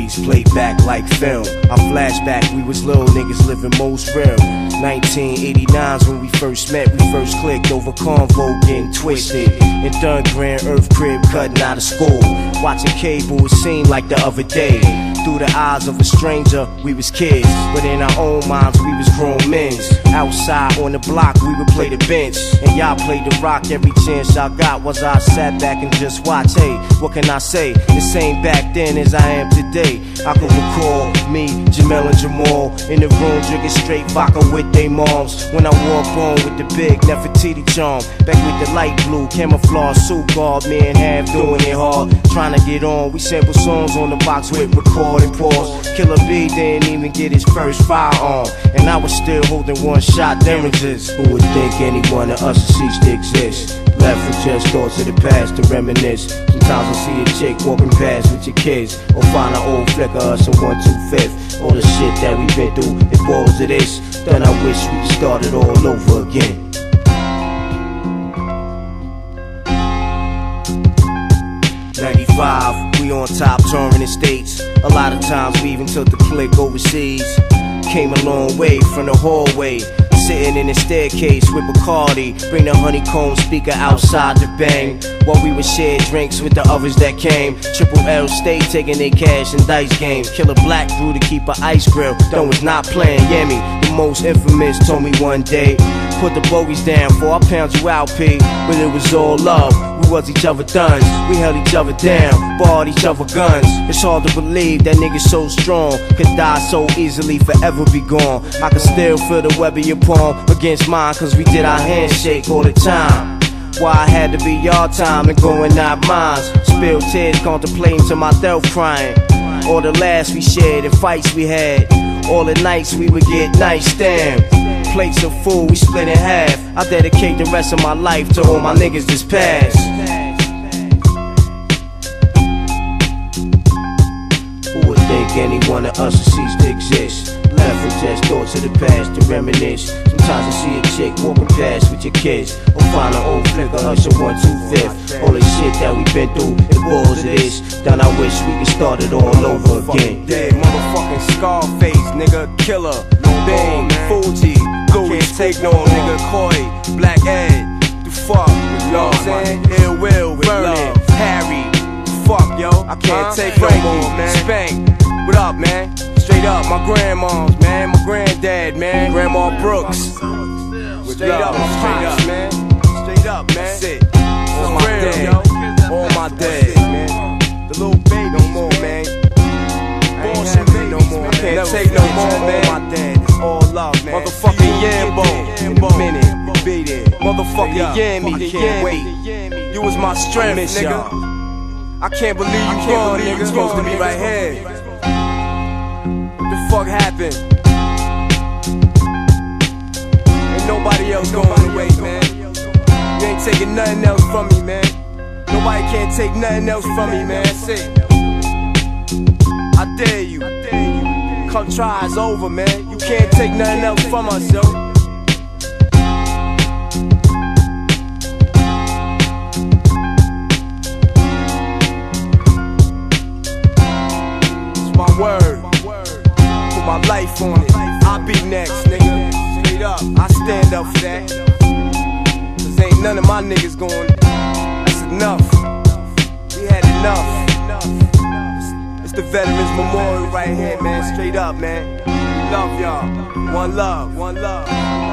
memories played back like film. I flashback, we was little niggas living most real. 1989's when we first met, we first clicked over Convo getting twisted. In Dunn Grand Earth crib cutting out of school. Watching cable, it seemed like the other day. Through the eyes of a stranger, we was kids, but in our own minds, we was grown men. Outside on the block, we would play the bench, and y'all played the rock. Every chance y'all got was I sat back and just watch. Hey, what can I say? The same back then as I am today. I can recall me, Jamel and Jamal in the room drinking straight vodka with they moms. When I walk on with the big Nefertiti charm, back with the light blue camouflage suit, guard me in half doing it hard, trying to get on. We sample songs on the box with record and pause. Killer B didn't even get his first firearm, and I was still holding one-shot damages. Who would think any one of us ceased to exist? Left with just thoughts of the past to reminisce. Sometimes I see a chick walking past with your kids, or find an old flick of us in 125th. All the shit that we've been through, it boils to this. Then I wish we could start it all over again. '95, we on top touring the States. A lot of times we even took the clique overseas. Came a long way from the hallway, sitting in the staircase with Bacardi. Bring the honeycomb speaker outside to bang, while we would share drinks with the others that came. Triple L stay taking their cash and dice games. Killer Black grew to keep an ice grill, though was not playing Yemi. The most infamous told me one day, put the bogeys down before I pound you out, P. But it was all love, we was each other duns. We held each other down, barred each other guns. It's hard to believe that niggas so strong could die so easily, forever be gone. I can still feel the web of your palm against mine, cause we did our handshake all the time. Why I had to be your time and going not mine. Spill tears contemplating to myself crying. All the laughs we shared and fights we had. All the nights we would get nightstand. Plates of food we split in half. I dedicate the rest of my life to all my niggas that's passed. Who would think any one of us would cease to exist? Left with just thoughts of the past to reminisce. Sometimes I see a chick walking past with your kids, or find an old flick of us in 125th. All the shit that we been through, it boils to this. Then I wish we could start it all over again. Dead motherfucking Scarface, nigga, Killer, Bang, Fuji, Louis, take no nigga, Koi, Black Ed, the fuck, you know what I'm saying? Ill Will, Vernon, Harry, fuck yo, I can't take no more, man. Spank, what up, man? Straight up, my grandma's, man, my granddad, man, Grandma Brooks. Straight up, my pops, man. Straight up, man. That's it. All my dead, all my dead, man. The little baby, no more, man. Bullshit, no more. I can't take no more, man. All my dead, it's all love, man. Motherfucking Yambo, in a minute, be there. Motherfucking Yammy, I can't wait. You was my strength, nigga. I can't believe you gone, nigga. You supposed to be right here. What the fuck happened? Ain't nobody else going away, man. You ain't taking nothing else from me, man. Nobody can't take nothing else from me, man. That's it. I dare you. Come try, it's over, man. You can't take nothing else from us, yo. It's my word. Put my life on it. I'll be next, nigga. Straight up, I stand up for that. Cause ain't none of my niggas going. That's enough. We had enough. It's the Veterans Memorial right here, man. Straight up, man. We love y'all. One love, one love.